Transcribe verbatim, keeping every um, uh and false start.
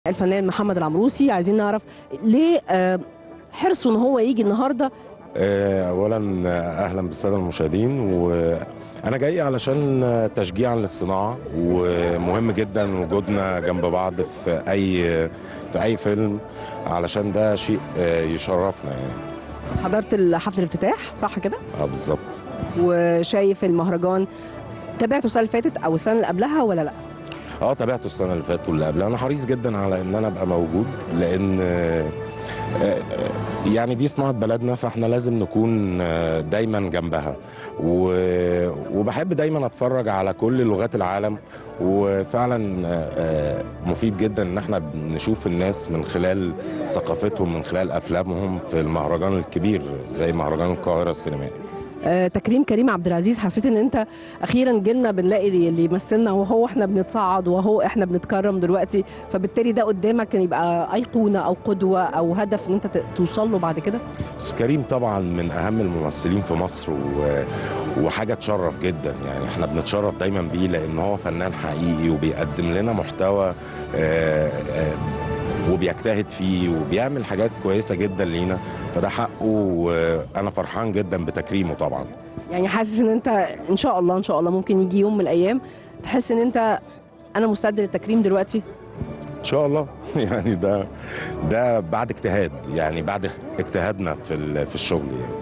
الفنان محمد العمروسي، عايزين نعرف ليه آه، حرصه ان هو يجي النهارده. اولا اهلا بالساده المشاهدين، وانا جاي علشان تشجيعا للصناعه، ومهم جدا وجودنا جنب بعض في اي في اي فيلم، علشان ده شيء يشرفنا يعني. حضرت حفل الافتتاح صح كده؟ اه بالظبط. وشايف المهرجان، تابعته السنه اللي فاتت او السنه اللي قبلها ولا لا؟ اه تابعته السنه اللي فاتت واللي قبلها. انا حريص جدا على ان انا ابقى موجود، لان يعني دي صناعه بلدنا، فاحنا لازم نكون دايما جنبها، وبحب دايما اتفرج على كل لغات العالم. وفعلا مفيد جدا ان احنا نشوف الناس من خلال ثقافتهم، من خلال افلامهم في المهرجان الكبير زي مهرجان القاهره السينمائي. آه، تكريم كريم عبد العزيز، حسيت ان انت اخيرا جيلنا بنلاقي اللي يمثلنا، وهو احنا بنتصعد وهو احنا بنتكرم دلوقتي، فبالتالي ده قدامك كان يبقى ايقونه او قدوه او هدف ان انت توصل له بعد كده؟ بس كريم طبعا من اهم الممثلين في مصر، و... وحاجه تشرف جدا يعني. احنا بنتشرف دايما بيه لان هو فنان حقيقي وبيقدم لنا محتوى آآ آآ وبيجتهد فيه وبيعمل حاجات كويسه جدا لينا، فده حقه، وانا فرحان جدا بتكريمه طبعا. يعني حاسس ان انت ان شاء الله ان شاء الله ممكن يجي يوم من الايام تحس ان انت انا مستعد للتكريم دلوقتي؟ ان شاء الله يعني ده ده بعد اجتهاد، يعني بعد اجتهادنا في في الشغل يعني.